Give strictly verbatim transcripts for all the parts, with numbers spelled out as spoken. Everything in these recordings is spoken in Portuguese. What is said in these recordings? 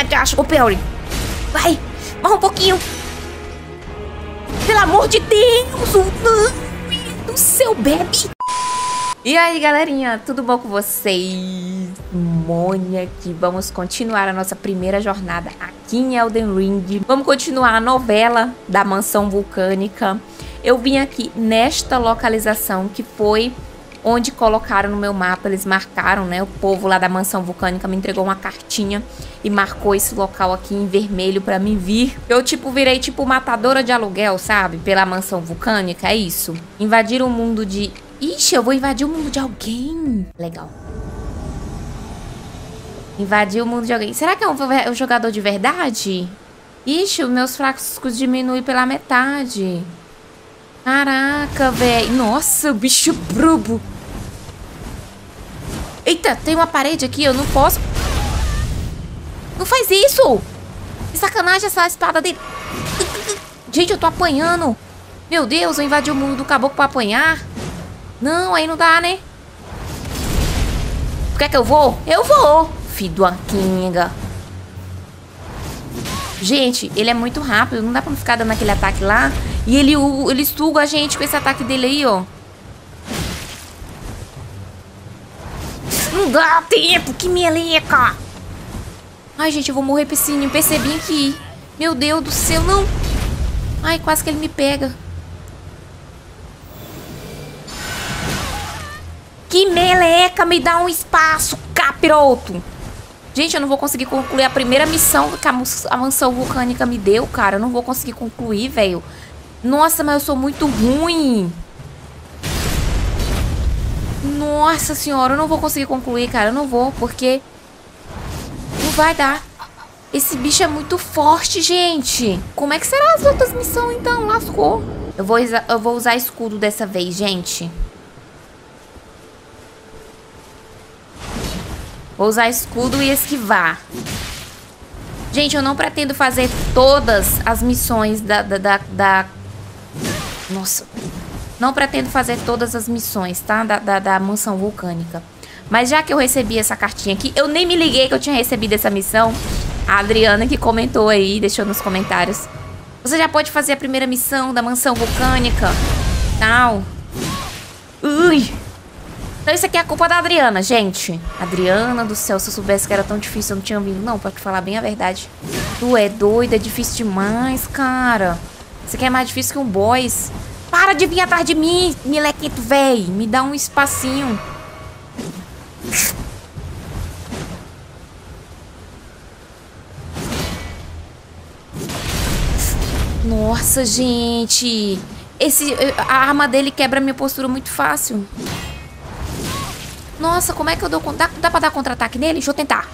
agacha. Ô, Perry. Vai. Mais um pouquinho. Pelo amor de Deus. Não. Do seu bebê. E aí, galerinha, tudo bom com vocês? Mônia aqui. Vamos continuar a nossa primeira jornada aqui em Elden Ring. Vamos continuar a novela da mansão vulcânica. Eu vim aqui nesta localização que foi onde colocaram no meu mapa. Eles marcaram, né? O povo lá da mansão vulcânica me entregou uma cartinha e marcou esse local aqui em vermelho pra mim vir. Eu, tipo, virei, tipo, matadora de aluguel, sabe? Pela mansão vulcânica, é isso. Invadir o mundo de... Ixi, eu vou invadir o mundo de alguém. Legal. Invadir o mundo de alguém. Será que é um, um jogador de verdade? Ixi, os meus frascos diminuem pela metade. Caraca, velho. Nossa, bicho brubo. Eita, tem uma parede aqui, eu não posso... Não faz isso! Que sacanagem essa espada dele. Gente, eu tô apanhando. Meu Deus, eu invadi o mundo do caboclo pra apanhar. Não, aí não dá, né? Quer que eu vou? Eu vou, filho do Anquinga. Gente, ele é muito rápido. Não dá pra ficar dando aquele ataque lá. E ele, ele suga a gente com esse ataque dele aí, ó. Não dá tempo, que meleca. Ai, gente, eu vou morrer piscininho. Percebi aqui. Meu Deus do céu, não. Ai, quase que ele me pega. Que meleca, me dá um espaço, capiroto. Gente, eu não vou conseguir concluir a primeira missão que a mansão vulcânica me deu, cara. Eu não vou conseguir concluir, velho. Nossa, mas eu sou muito ruim. Nossa senhora, eu não vou conseguir concluir, cara. Eu não vou, porque não vai dar. Esse bicho é muito forte, gente. Como é que serão as outras missões, então? Lascou. Eu vou, eu vou usar escudo dessa vez, gente. Vou usar escudo e esquivar. Gente, eu não pretendo fazer todas as missões da, da, da, da... Nossa. Não pretendo fazer todas as missões, tá? Da, da, da mansão vulcânica. Mas já que eu recebi essa cartinha aqui, eu nem me liguei que eu tinha recebido essa missão. A Adriana que comentou aí, deixou nos comentários. Você já pode fazer a primeira missão da mansão vulcânica. Tal. Ui. Então isso aqui é a culpa da Adriana, gente. Adriana do céu, se eu soubesse que era tão difícil, eu não tinha vindo. Não, pra te falar bem a verdade. Tu é doida, é difícil demais, cara. Isso aqui é mais difícil que um boss. Para de vir atrás de mim, milequito, véi. Me dá um espacinho. Nossa, gente. Esse, a arma dele quebra minha postura muito fácil. Nossa, como é que eu dou... Dá, dá pra dar contra-ataque nele? Deixa eu tentar.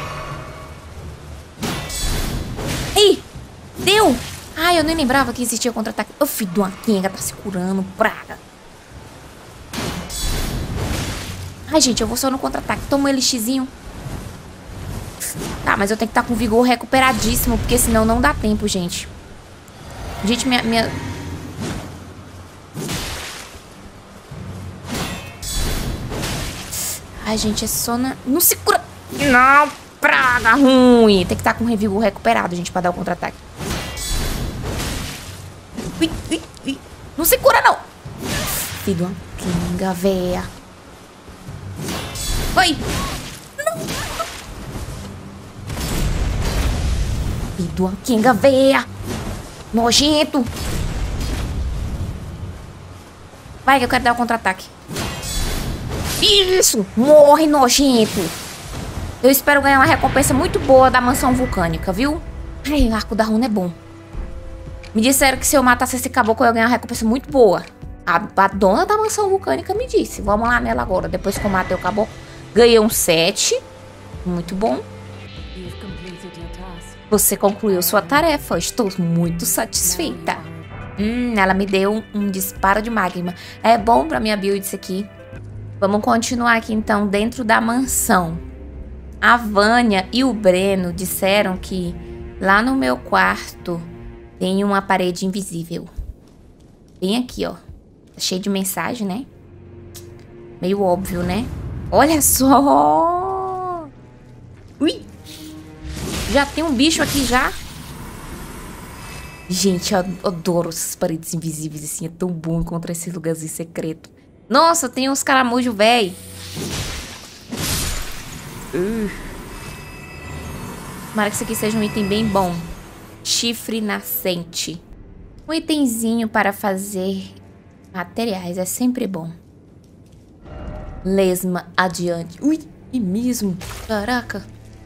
Ih! Deu! Ai, eu nem lembrava que existia contra-ataque. Ô, filho de uma quenga, tá se curando, praga. Ai, gente, eu vou só no contra-ataque. Toma um elixirzinho. Tá, mas eu tenho que estar com vigor recuperadíssimo, porque senão não dá tempo, gente. Gente, minha... minha... Ai, gente, é só na... Não se cura... Não, praga ruim. Tem que estar com o vigor recuperado, gente, pra dar o contra-ataque. Ui, ui, ui. Não se cura, não. Filho de uma quenga, véia. Oi. Não. Filho de uma quenga, véia. Nojento. Vai, que eu quero dar o contra-ataque. Isso! Morre, nojento! Eu espero ganhar uma recompensa muito boa da mansão vulcânica, viu? Ai, o arco da runa é bom. Me disseram que se eu matasse esse caboclo eu ia ganhar uma recompensa muito boa. A, a dona da mansão vulcânica me disse. Vamos lá nela agora. Depois que eu matei o caboclo, ganhei um sete. Muito bom. Você concluiu sua tarefa. Estou muito satisfeita. Hum, ela me deu um, um disparo de magma. É bom pra minha build isso aqui. Vamos continuar aqui, então, dentro da mansão. A Vânia e o Breno disseram que lá no meu quarto tem uma parede invisível. Bem aqui, ó. Tá cheio de mensagem, né? Meio óbvio, né? Olha só! Ui! Já tem um bicho aqui já. Gente, eu adoro essas paredes invisíveis, assim. É tão bom encontrar esse lugarzinho secreto. Nossa, tem uns caramujos, velho. Uh. Tomara que isso aqui seja um item bem bom. Chifre nascente. Um itemzinho para fazer materiais é sempre bom. Lesma adiante. Ui, e mesmo. Caraca.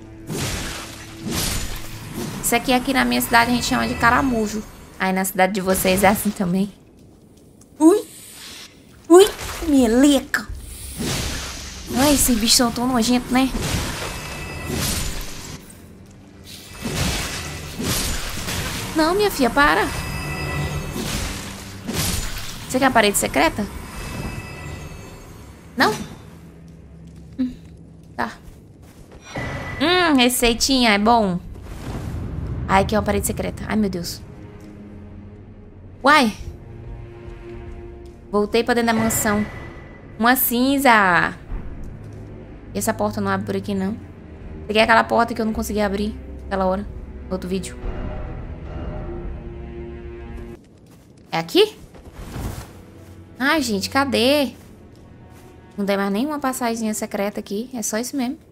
Isso aqui, aqui na minha cidade a gente chama de caramujo. Aí na cidade de vocês é assim também. Ui. Ui, meleca. Ai, esses bichos são tão nojentos, né? Não, minha filha, para. Você quer a parede secreta? Não? Hum, tá. Hum, receitinha, é bom. Ai, aqui é uma parede secreta. Ai, meu Deus. Uai. Voltei pra dentro da mansão. Uma cinza. E essa porta não abre por aqui, não. Peguei aquela porta que eu não consegui abrir aquela hora. No outro vídeo. É aqui? Ai, gente, cadê? Não tem mais nenhuma passagemzinha secreta aqui. É só isso mesmo.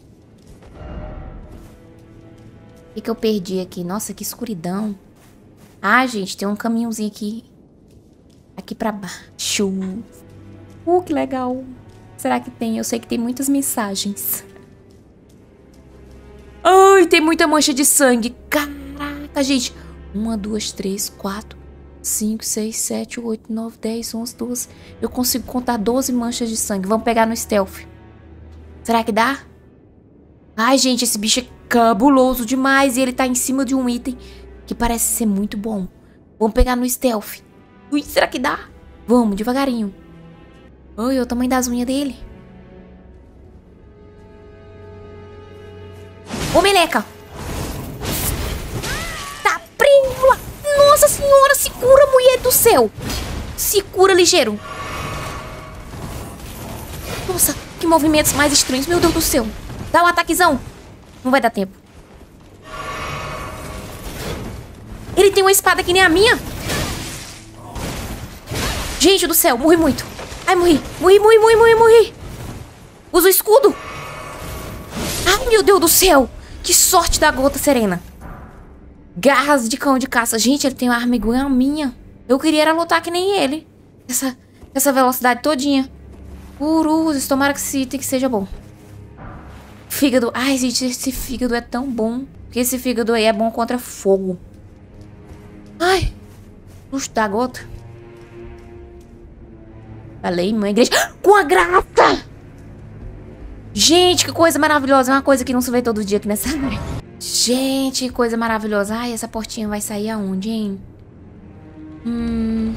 O que, que eu perdi aqui? Nossa, que escuridão. Ah, gente, tem um caminhozinho aqui. Aqui pra baixo. Uh, que legal. Será que tem? Eu sei que tem muitas mensagens. Ai, tem muita mancha de sangue. Caraca, gente. Uma, duas, três, quatro, cinco, seis, sete, oito, nove, dez, onze, doze. Eu consigo contar doze manchas de sangue. Vamos pegar no stealth. Será que dá? Ai, gente, esse bicho é cabuloso demais. E ele tá em cima de um item que parece ser muito bom. Vamos pegar no stealth. Ui, será que dá? Vamos, devagarinho. Ai, olha o tamanho das unhas dele. Ô, meleca. Tá prêmula. Nossa senhora, se cura, mulher do céu. Se cura ligeiro. Nossa, que movimentos mais estranhos. Meu Deus do céu. Dá um ataquezão. Não vai dar tempo. Ele tem uma espada que nem a minha. Gente do céu, morri muito. Ai, morri. Morri, morri, morri, morri, morri. Usa o escudo. Ai, meu Deus do céu. Que sorte da gota serena. Garras de cão de caça. Gente, ele tem uma arma igual a minha. Eu queria era lutar que nem ele. Essa, essa velocidade todinha. Uruzes, tomara que esse item que seja bom. Fígado. Ai, gente, esse fígado é tão bom. Porque esse fígado aí é bom contra fogo. Ai. Luxo da gota. Falei, mãe, igreja. Com a graça! Gente, que coisa maravilhosa. É uma coisa que não se vê todo dia aqui nessa área. Gente, que coisa maravilhosa. Ai, essa portinha vai sair aonde, hein? Hum...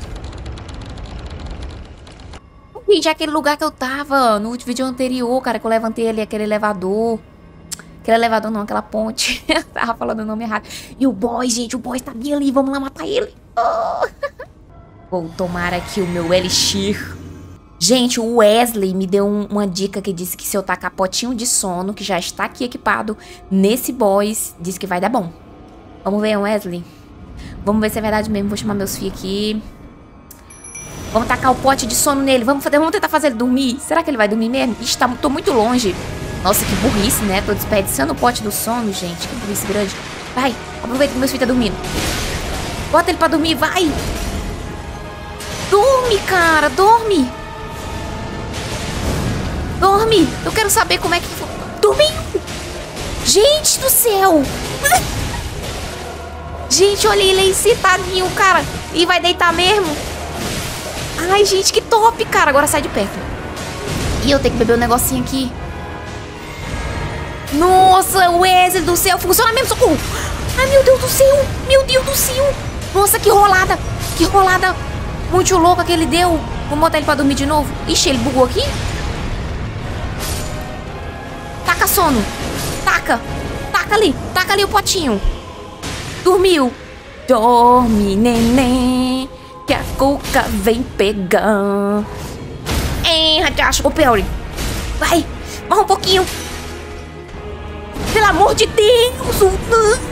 Gente, é aquele lugar que eu tava no vídeo anterior, cara, que eu levantei ali aquele elevador. Aquele elevador não, aquela ponte. Eu tava falando o nome errado. E o boy, gente, o boy tá bem ali. Vamos lá matar ele. Oh. Vou tomar aqui o meu elixir. Gente, o Wesley me deu um, uma dica que disse que se eu tacar potinho de sono, que já está aqui equipado, nesse boss, disse que vai dar bom. Vamos ver, Wesley? Vamos ver se é verdade mesmo. Vou chamar meus filhos aqui. Vamos tacar o pote de sono nele. Vamos, fazer, vamos tentar fazer ele dormir. Será que ele vai dormir mesmo? Ixi, tá, tô muito longe. Nossa, que burrice, né? Tô desperdiçando o pote do sono, gente. Que burrice grande. Vai, aproveita que meus filhos tá dormindo. Bota ele pra dormir, vai. Dorme, cara, dorme. Dorme. Eu quero saber como é que... Dormiu. Gente do céu. Gente, olha ele aí, sentadinho, cara. E vai deitar mesmo. Ai, gente, que top, cara. Agora sai de perto. E eu tenho que beber um negocinho aqui. Nossa, Wesley do céu. Funciona mesmo, socorro. Ai, meu Deus do céu. Meu Deus do céu. Nossa, que rolada. Que rolada muito louca que ele deu. Vamos botar ele pra dormir de novo. Ixi, ele bugou aqui. Taca sono. Taca. Taca ali. Taca ali o potinho. Dormiu. Dorme, neném. Que a cuca vem pegar. Hein, Radiacho. Ô, Perry. Vai. Mais um pouquinho. Pelo amor de Deus.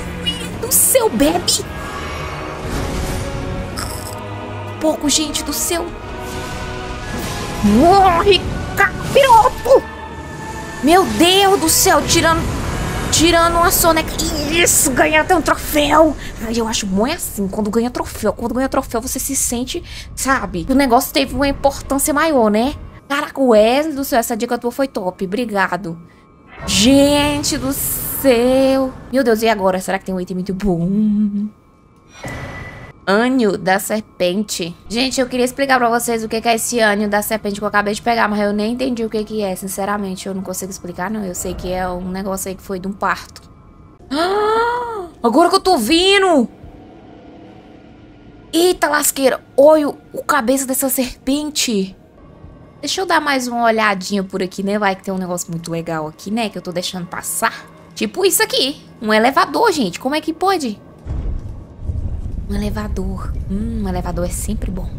bebe. Pouco, gente do céu. Morre, capiroto. Meu Deus do céu, tirando tirando uma soneca. Isso, ganhar até um troféu. Ai, eu acho bom é assim, quando ganha troféu. Quando ganha troféu, você se sente, sabe, o negócio teve uma importância maior, né? Caraca, Wesley do céu, essa dica tua foi top, obrigado. Gente do céu. Meu Deus, e agora? Será que tem um item muito bom? Ânio da serpente. Gente, eu queria explicar pra vocês o que é esse ânio da serpente que eu acabei de pegar, mas eu nem entendi o que que é, sinceramente. Eu não consigo explicar, não. Eu sei que é um negócio aí que foi de um parto. Ah, agora que eu tô vindo! Eita lasqueira! Olha o, o cabeça dessa serpente. Deixa eu dar mais uma olhadinha por aqui, né? Vai que tem um negócio muito legal aqui, né? Que eu tô deixando passar. Tipo isso aqui. Um elevador, gente. Como é que pode? Um elevador. Hum, um elevador é sempre bom.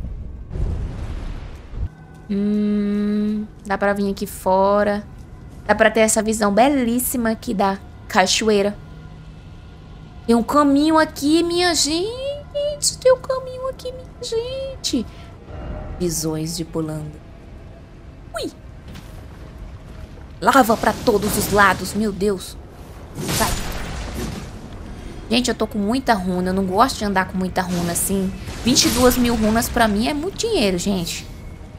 Hum, dá pra vir aqui fora. Dá pra ter essa visão belíssima aqui da cachoeira. Tem um caminho aqui, minha gente. Tem um caminho aqui, minha gente. Visões de pulando. Ui. Lava pra todos os lados, meu Deus. Sai. Gente, eu tô com muita runa. Eu não gosto de andar com muita runa, assim. vinte e duas mil runas pra mim é muito dinheiro, gente.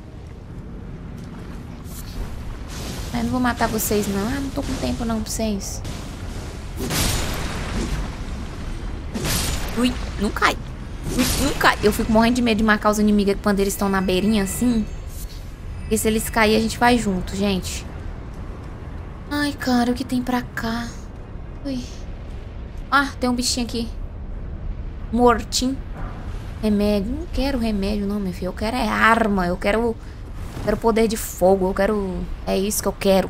Eu não vou matar vocês, não. Ah, não tô com tempo, não, pra vocês. Ui, não cai. Ui, não cai. Eu fico morrendo de medo de marcar os inimigos quando eles estão na beirinha, assim. Porque se eles caírem, a gente vai junto, gente. Ai, cara, o que tem pra cá? Ui. Ah, tem um bichinho aqui. Mortinho. Remédio. Não quero remédio, não, meu filho. Eu quero é arma. Eu quero... Quero poder de fogo. Eu quero... É isso que eu quero.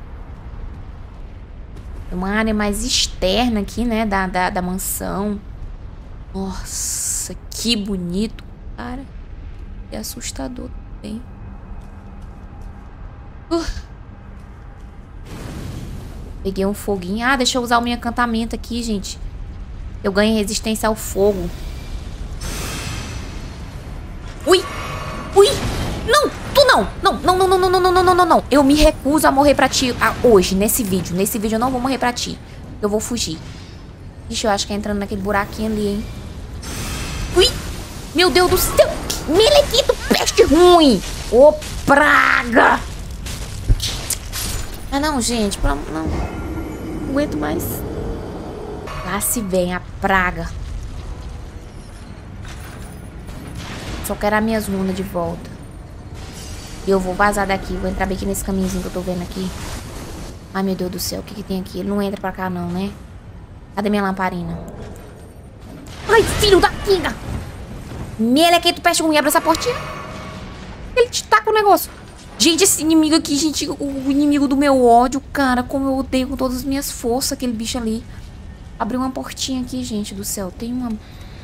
Uma área mais externa aqui, né? Da, da, da mansão. Nossa, que bonito, cara. É assustador também. Uh. Peguei um foguinho. Ah, deixa eu usar o meu encantamento aqui, gente. Eu ganho resistência ao fogo. Ui! Ui! Não! Tu não! Não, não, não, não, não, não, não, não, não, não, não. Eu me recuso a morrer pra ti ah, hoje, nesse vídeo. Nesse vídeo eu não vou morrer pra ti. Eu vou fugir. Ixi, eu acho que é entrando naquele buraquinho ali, hein? Ui! Meu Deus do céu! Melequito, peste ruim! Ô, praga! Ah, não, gente. Não, não. Não aguento mais. Lá se vem a praga. Só quero as minhas runas de volta. E eu vou vazar daqui. Vou entrar bem aqui nesse caminhozinho que eu tô vendo aqui. Ai, meu Deus do céu. O que que tem aqui? Ele não entra pra cá, não, né? Cadê minha lamparina? Ai, filho da quina! Melequito, peste ruim. Abre essa portinha. Ele te taca o negócio. Gente, esse inimigo aqui, gente, o inimigo do meu ódio, cara, como eu odeio com todas as minhas forças aquele bicho ali. Abriu uma portinha aqui, gente do céu. Tem uma...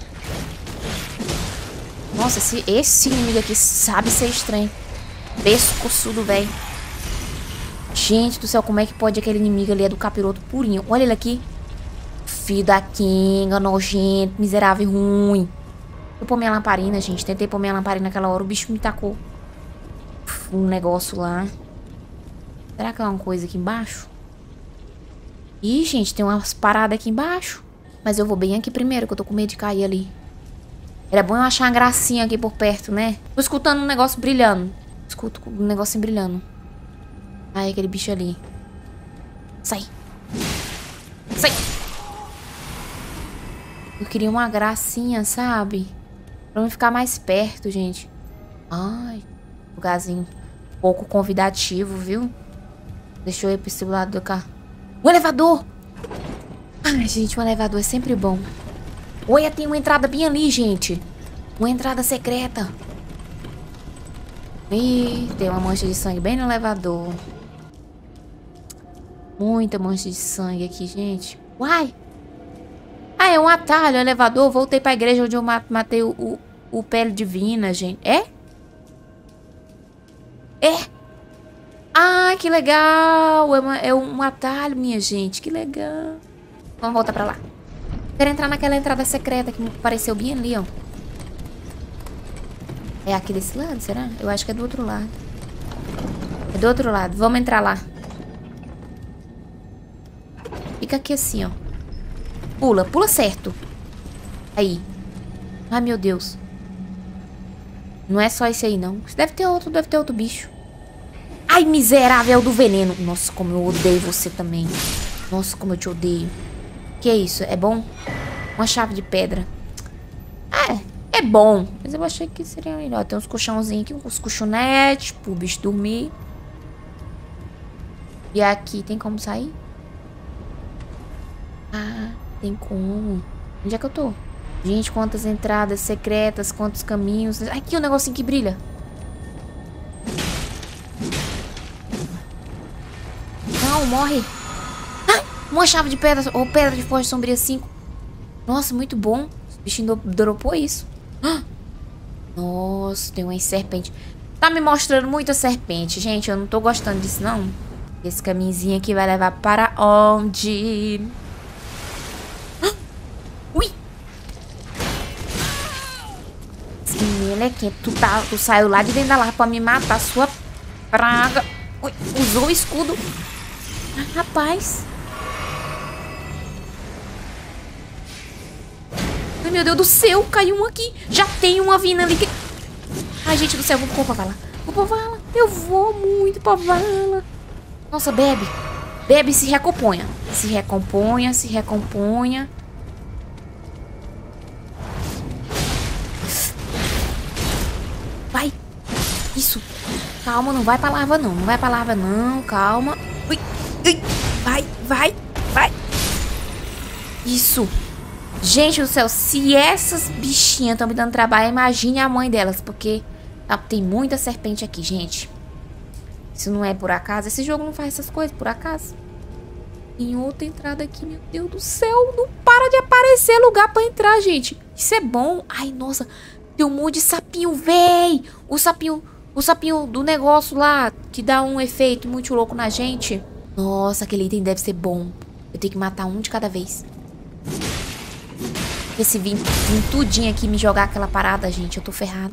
Nossa, esse, esse inimigo aqui sabe ser estranho. Pescoçudo, velho. Gente do céu, como é que pode aquele inimigo ali é do capiroto purinho? Olha ele aqui. Filho da Kinga, nojento, miserável, ruim. Eu pôr minha lamparina, gente. Tentei pôr minha lamparina naquela hora, o bicho me tacou um negócio lá. Será que é uma coisa aqui embaixo? Ih, gente, tem umas paradas aqui embaixo. Mas eu vou bem aqui primeiro, que eu tô com medo de cair ali. Era bom eu achar uma gracinha aqui por perto, né? Tô escutando um negócio brilhando. Escuto um negocinho brilhando. Ai, aquele bicho ali. Sai. Sai. Eu queria uma gracinha, sabe? Pra eu ficar mais perto, gente. Ai, lugarzinho pouco convidativo, viu? Deixa eu ir pra esse lado do carro. Um elevador! Ai, gente, um elevador é sempre bom. Olha, tem uma entrada bem ali, gente. Uma entrada secreta. Ih, tem uma mancha de sangue bem no elevador. Muita mancha de sangue aqui, gente. Uai! Ah, é um atalho, elevador. Voltei pra igreja onde eu matei o, o, o pele divina, gente. É? É? Ah, que legal. É, uma, é um atalho, minha gente. Que legal. Vamos voltar pra lá. Quero entrar naquela entrada secreta que apareceu bem ali, ó. É aqui desse lado, será? Eu acho que é do outro lado. É do outro lado. Vamos entrar lá. Fica aqui assim, ó. Pula, pula certo. Aí. Ai, meu Deus. Não é só esse aí, não. Deve ter outro, deve ter outro bicho. Ai, miserável do veneno. Nossa, como eu odeio você também. Nossa, como eu te odeio. Que é isso? É bom? Uma chave de pedra. Ah, é bom. Mas eu achei que seria melhor. Tem uns colchãozinhos aqui, uns colchonetes pro bicho dormir. E aqui tem como sair? Ah, tem como. Onde é que eu tô? Gente, quantas entradas secretas, quantos caminhos. Aqui o um negocinho que brilha. Não, morre. Ah, uma chave de pedra. Ou pedra de forja sombria cinco. Nossa, muito bom. O bichinho dropou isso. Ah, nossa, tem uma serpente. Tá me mostrando muita serpente. Gente, eu não tô gostando disso, não. Esse caminhozinho aqui vai levar para onde? Ah, ui. Esse melequinho, tu, tá, tu saiu lá de dentro da larva pra me matar, sua praga. Ui, usou o escudo. Ah, rapaz. Ai, meu Deus do céu, caiu um aqui. Já tem uma vindo ali. Que... Ai, gente do céu, vou pra vala. Vou pra vala. Eu vou muito pra vala. Nossa, bebe. Bebe e se recomponha. Se recomponha, se recomponha. Vai. Isso. Calma, não vai pra larva não. Não vai pra larva não. Calma. Ui, ui. Vai, vai, vai. Isso. Gente do céu, se essas bichinhas estão me dando trabalho, imagine a mãe delas. Porque ah, tem muita serpente aqui, gente. Isso não é por acaso. Esse jogo não faz essas coisas por acaso. Tem outra entrada aqui, meu Deus do céu. Não para de aparecer lugar pra entrar, gente. Isso é bom. Ai, nossa. Tem um monte de sapinho, véi. O sapinho, o sapinho do negócio lá, que dá um efeito muito louco na gente. Nossa, aquele item deve ser bom. Eu tenho que matar um de cada vez. Porque se vir, vir tudinho aqui me jogar aquela parada, gente, eu tô ferrada.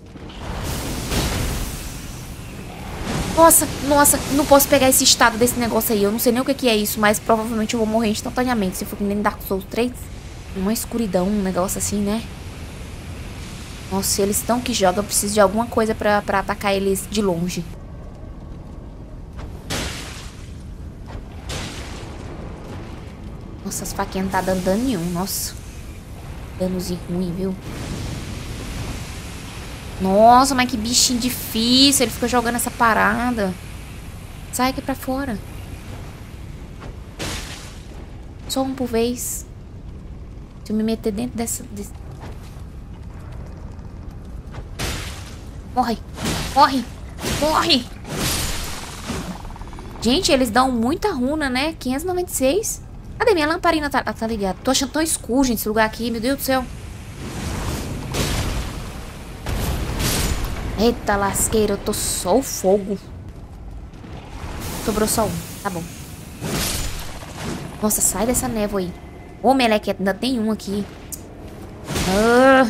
Nossa, nossa, não posso pegar esse estado desse negócio aí. Eu não sei nem o que, que é isso, mas provavelmente eu vou morrer instantaneamente. Se for que nem Dark Souls três. Uma escuridão, um negócio assim, né? Nossa, se eles estão que jogam, eu preciso de alguma coisa pra, pra atacar eles de longe. Nossa, as faquinhas não tá dando dano nenhum, nossa. Danozinho ruim, viu? Nossa, mas que bichinho difícil. Ele fica jogando essa parada. Sai aqui pra fora. Só um por vez. Se eu me meter dentro dessa... Desse... Morre. Morre. Morre. Gente, eles dão muita runa, né? quinhentos e noventa e seis. Cadê minha lamparina? Tá, tá ligado? Tô achando tão escuro, gente, esse lugar aqui. Meu Deus do céu. Eita lasqueira, eu tô só o fogo. Sobrou só um, tá bom. Nossa, sai dessa névoa aí. Ô, meleque, ainda tem um aqui. Ah.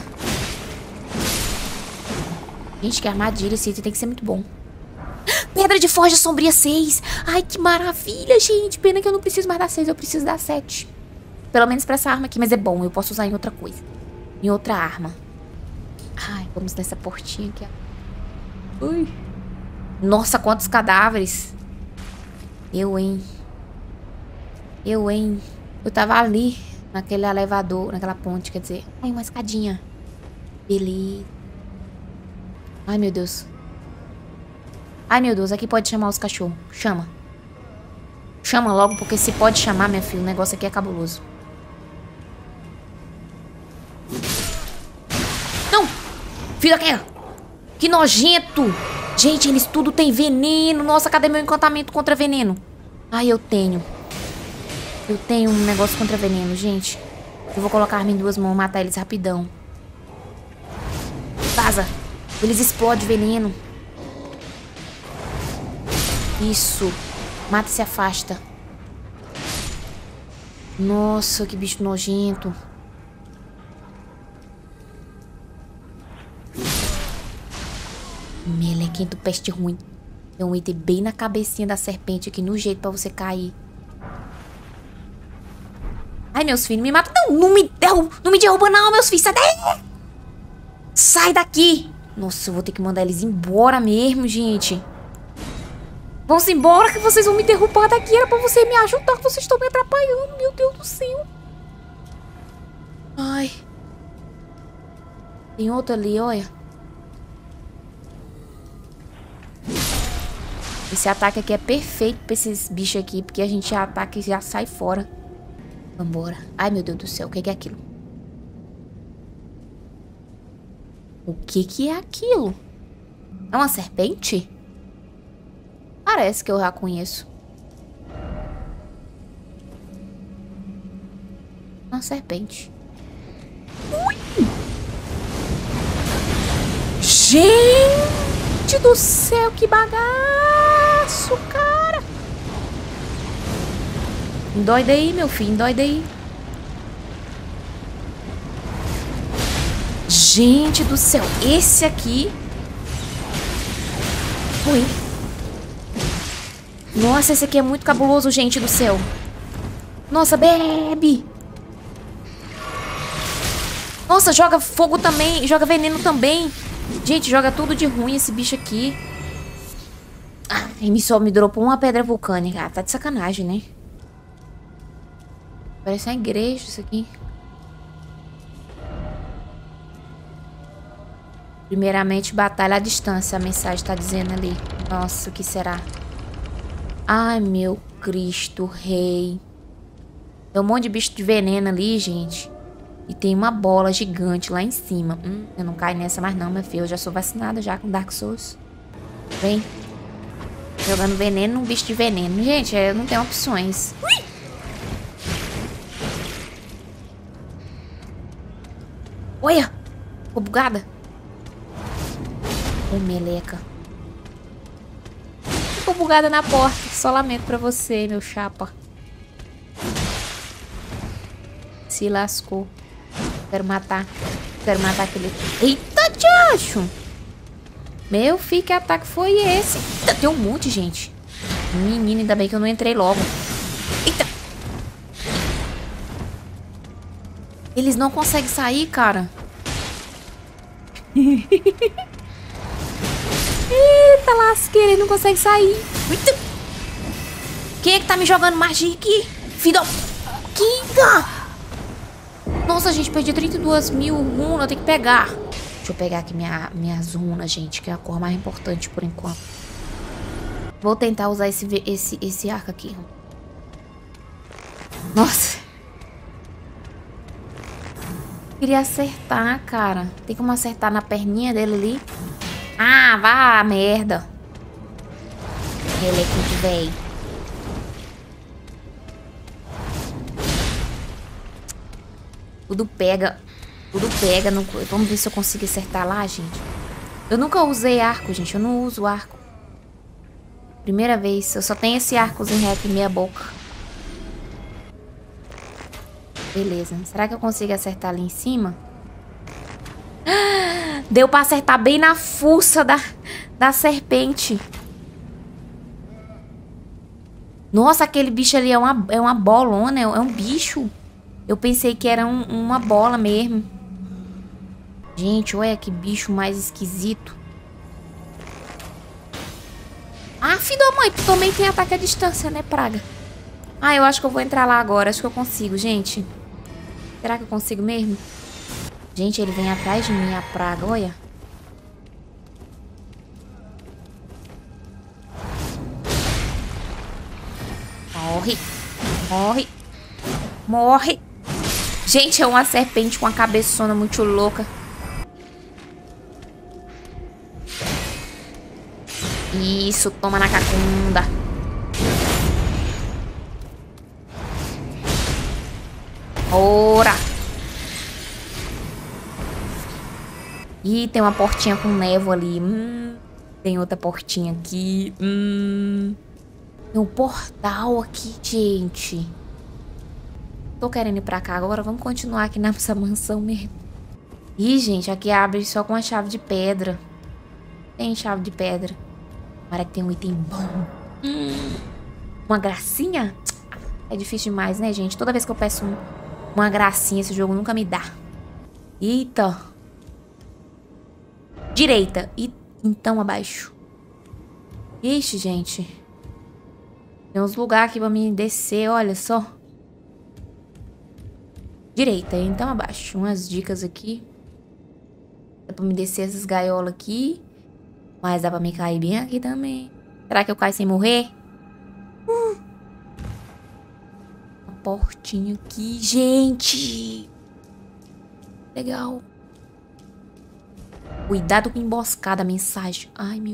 Gente, que armadilha. Esse item tem que ser muito bom. Pedra de forja sombria seis. Ai, que maravilha, gente. Pena que eu não preciso mais dar seis, eu preciso dar sete. Pelo menos pra essa arma aqui, mas é bom. Eu posso usar em outra coisa. Em outra arma. Ai, vamos nessa portinha aqui, ó. Ui. Nossa, quantos cadáveres. Eu, hein. Eu, hein. Eu tava ali, naquele elevador, naquela ponte, quer dizer. Ai, uma escadinha. Beleza. Ai, meu Deus. Ai, meu Deus, aqui pode chamar os cachorros. Chama. Chama logo, porque se pode chamar, minha filha, o negócio aqui é cabuloso. Não! Filho daquela! Que nojento! Gente, eles tudo tem veneno. Nossa, cadê meu encantamento contra veneno? Ai, eu tenho. Eu tenho um negócio contra veneno, gente. Eu vou colocar a arma em duas mãos e matar eles rapidão. Vaza! Eles explodem veneno. Isso. Mata e se afasta. Nossa, que bicho nojento. Melequento peste ruim. Tem um item bem na cabecinha da serpente aqui, no jeito pra você cair. Ai, meus filhos, me matam. Não, não me derruba, não me derruba não, meus filhos. Sai daí. Sai daqui. Nossa, eu vou ter que mandar eles embora mesmo, gente. Vão-se embora que vocês vão me derrubar daqui. Era pra você me ajudar, vocês estão me atrapalhando. Meu Deus do céu. Ai. Tem outro ali, olha. Esse ataque aqui é perfeito pra esses bichos aqui, porque a gente ataca e já sai fora. Vambora. Ai, meu Deus do céu, o que é aquilo? O que que é aquilo? É uma serpente? Parece que eu já conheço. Uma serpente. Ui! Gente do céu, que bagaço, cara! Dói daí, meu filho, dói daí. Gente do céu, esse aqui... Ui. Nossa, esse aqui é muito cabuloso, gente do céu. Nossa, bebe. Nossa, joga fogo também, joga veneno também. Gente, joga tudo de ruim esse bicho aqui. Ah, e me só me dropou uma pedra vulcânica. Ah, tá de sacanagem, né? Parece uma igreja isso aqui. Primeiramente, batalha à distância. A mensagem tá dizendo ali. Nossa, o que será? Ai, meu Cristo Rei. Tem um monte de bicho de veneno ali, gente. E tem uma bola gigante lá em cima. Hum, eu não caio nessa mais não, meu filho. Eu já sou vacinada já com Dark Souls. Vem. Jogando veneno num bicho de veneno. Gente, eu não tenho opções. Ui! Olha! Ficou bugada. Ô, meleca. Ficou bugada na porta. Só lamento pra você, meu chapa. Se lascou. Quero matar. Quero matar aquele... Eita, tchacho! Meu filho, que ataque foi esse? Eita, tem um monte, gente. Menino, ainda bem que eu não entrei logo. Eita! Eles não conseguem sair, cara. Eita, lasqueira, ele não consegue sair. Eita. Quem é que tá me jogando magia aqui? Filho da... Kinga! Nossa, gente, perdi trinta e duas mil runas, eu tenho que pegar. Deixa eu pegar aqui minha, minhas runas, gente, que é a cor mais importante por enquanto. Vou tentar usar esse, esse, esse arco aqui. Nossa. Queria acertar, cara. Tem como acertar na perninha dele ali? Ah, vá, merda. Ele é muito velho. Tudo pega. Tudo pega. No... Vamos ver se eu consigo acertar lá, gente. Eu nunca usei arco, gente. Eu não uso arco. Primeira vez. Eu só tenho esse arcozinho reto em meia boca. Beleza. Será que eu consigo acertar ali em cima? Deu pra acertar bem na fuça da, da serpente. Nossa, aquele bicho ali é uma, é uma bolona. É um bicho. Eu pensei que era um, uma bola mesmo. Gente, olha que bicho mais esquisito. Ah, filho da mãe, tu também tem ataque à distância, né, praga? Ah, eu acho que eu vou entrar lá agora. Acho que eu consigo, gente. Será que eu consigo mesmo? Gente, ele vem atrás de mim, a praga, olha. Morre. Morre. Morre. Gente, é uma serpente com uma cabeçona muito louca. Isso, toma na cacunda. Ora. Ih, tem uma portinha com névoa ali. Hum, tem outra portinha aqui. Hum, tem um portal aqui, gente. tô querendo ir pra cá agora. Vamos continuar aqui nessa mansão mesmo. Ih, gente, aqui abre só com a chave de pedra. Tem chave de pedra. Para que tem um item bom. Hum, uma gracinha? É difícil demais, né, gente? Toda vez que eu peço um, uma gracinha, esse jogo nunca me dá. Eita. Direita. E então abaixo. Ixi, gente. Tem uns lugares aqui pra mim descer, olha só. Direita, então abaixo. Umas dicas aqui. Dá pra me descer essas gaiolas aqui. Mas dá pra me cair bem aqui também. Será que eu caio sem morrer? Uh. Uma portinha aqui, gente. Legal. Cuidado com emboscada, mensagem. Ai, meu.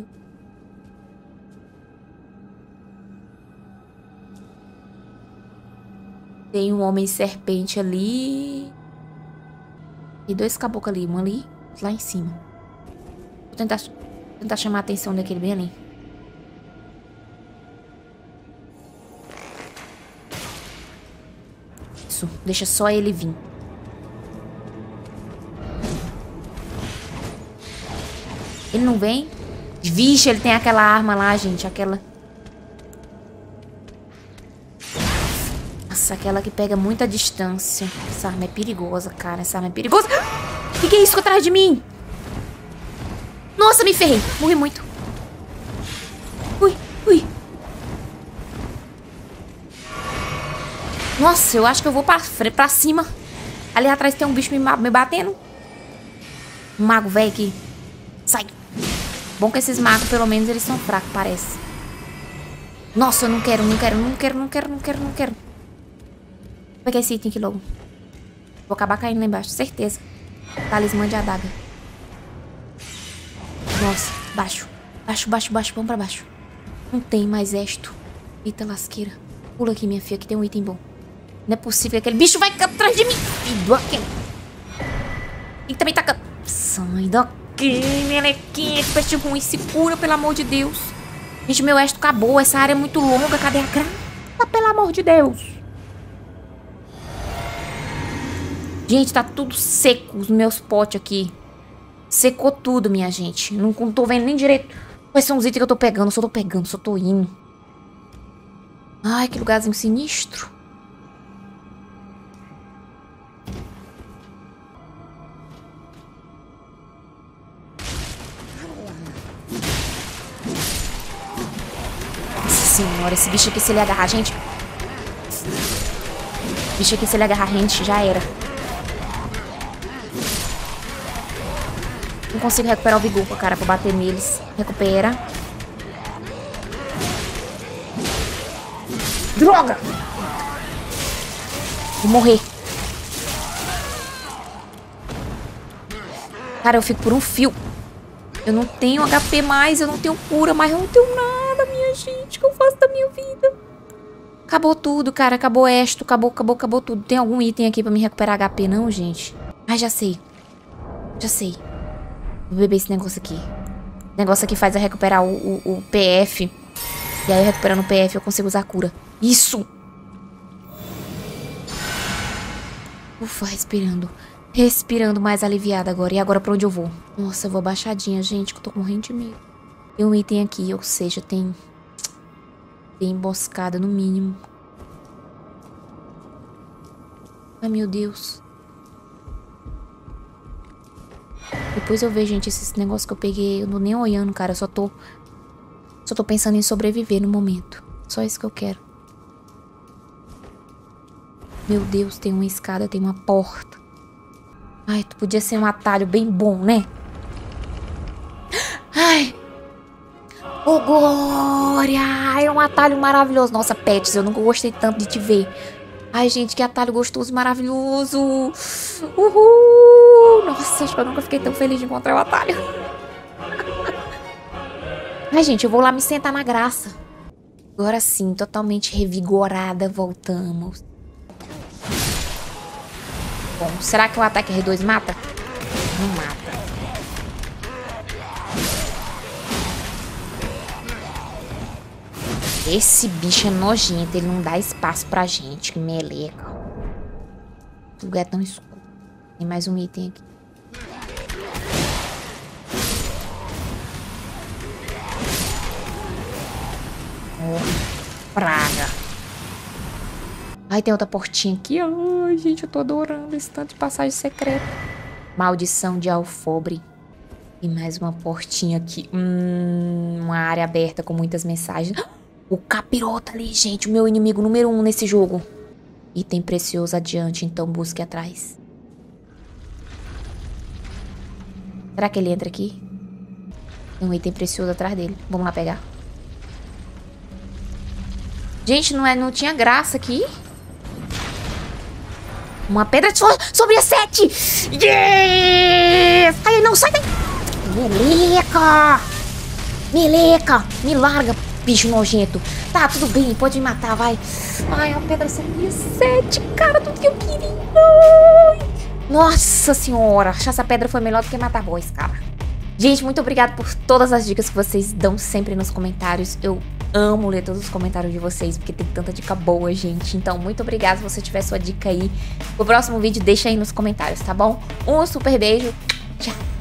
Tem um homem serpente ali. E dois caboclos ali. Um ali, lá em cima. Vou tentar, tentar chamar a atenção daquele bem ali. Isso, deixa só ele vir. Ele não vem? Vixe, ele tem aquela arma lá, gente. Aquela... Nossa, aquela que pega muita distância. Essa arma é perigosa, cara. Essa arma é perigosa. O que, que é isso atrás de mim? Nossa, me ferrei. Morri muito. Ui, ui. Nossa, eu acho que eu vou pra, pra cima. Ali atrás tem um bicho me, me batendo. Um mago velho aqui. Sai. Bom que esses magos, pelo menos, eles são fracos, parece. Nossa, eu não quero, não quero, não quero, não quero, não quero, não quero. Vou pegar esse item aqui logo. Vou acabar caindo lá embaixo, certeza. Talismã de adaga. Nossa, baixo. Baixo, baixo, baixo, vamos pra baixo. Não tem mais esto. Eita lasqueira. Pula aqui, minha filha, que tem um item bom. Não é possível que aquele bicho vai atrás de mim. Filho aqui. E também tá... Sai daqui, melequinha. Que peixe ruim. Se cura, pelo amor de Deus. Gente, meu esto acabou. Essa área é muito longa. Cadê a grana? Pelo amor de Deus. Gente, tá tudo seco. Os meus potes aqui. Secou tudo, minha gente. Não, não tô vendo nem direito quais são os itens que eu tô pegando. Só tô pegando, só tô indo. Ai, que lugarzinho sinistro. Nossa senhora, esse bicho aqui, se ele agarrar a gente... Esse bicho aqui, se ele agarrar a gente, já era. Não consigo recuperar o vigor, cara, pra bater neles. Recupera. Droga! Vou morrer. Cara, eu fico por um fio. Eu não tenho H P mais, eu não tenho cura mais, eu não tenho nada, minha gente. O que eu faço da minha vida? Acabou tudo, cara. Acabou esto, acabou, acabou, acabou tudo. Tem algum item aqui pra me recuperar H P, não, gente? Ai, já sei. Já sei. Vou beber esse negócio aqui. O negócio aqui faz eu recuperar o, o, o P F. E aí, recuperando o P F, eu consigo usar a cura. Isso! Ufa, respirando. Respirando mais aliviada agora. E agora pra onde eu vou? Nossa, eu vou abaixadinha, gente, que eu tô morrendo de medo. Tem um item aqui, ou seja, tem... Tem emboscada, no mínimo. Ai, meu Deus. Depois eu vejo, gente, esses negócios que eu peguei. Eu não tô nem olhando, cara. Eu só tô... Só tô pensando em sobreviver no momento. Só isso que eu quero. Meu Deus, tem uma escada, tem uma porta. Ai, tu podia ser um atalho bem bom, né? Ai. Ô, Glória! É um atalho maravilhoso. Nossa, Pets, eu nunca gostei tanto de te ver. Ai, gente, que atalho gostoso, maravilhoso. Uhul! Nossa, acho que eu nunca fiquei tão feliz de encontrar o atalho. Ai, gente, eu vou lá me sentar na graça. Agora sim, totalmente revigorada, voltamos. Bom, será que o ataque R dois mata? Não mata. Esse bicho é nojento, ele não dá espaço pra gente, que meleca. O lugar é tão escuro. Tem mais um item aqui. Oh, praga. Ai, tem outra portinha aqui. Ai, gente, eu tô adorando esse tanto de passagem secreta. Maldição de Alfobre. E mais uma portinha aqui. Hum, uma área aberta com muitas mensagens. O capiroto ali, gente. O meu inimigo número um nesse jogo. Item precioso adiante, então busque atrás. Será que ele entra aqui? Tem um item precioso atrás dele. Vamos lá pegar. Gente, não, é, não tinha graça aqui. Uma pedra so sobre a sete. Yes! Ai, não, sai daí. Meleca. Meleca. Me larga, bicho nojento. Tá, tudo bem, pode me matar, vai. Ai, a pedra sobre a sete. Cara, tudo que eu queria. Ai. Nossa senhora. Achar essa pedra foi melhor do que matar boys, cara. Gente, muito obrigada por todas as dicas que vocês dão sempre nos comentários. Eu amo ler todos os comentários de vocês, porque tem tanta dica boa, gente. Então, muito obrigada se você tiver sua dica aí. O próximo vídeo, deixa aí nos comentários, tá bom? Um super beijo. Tchau.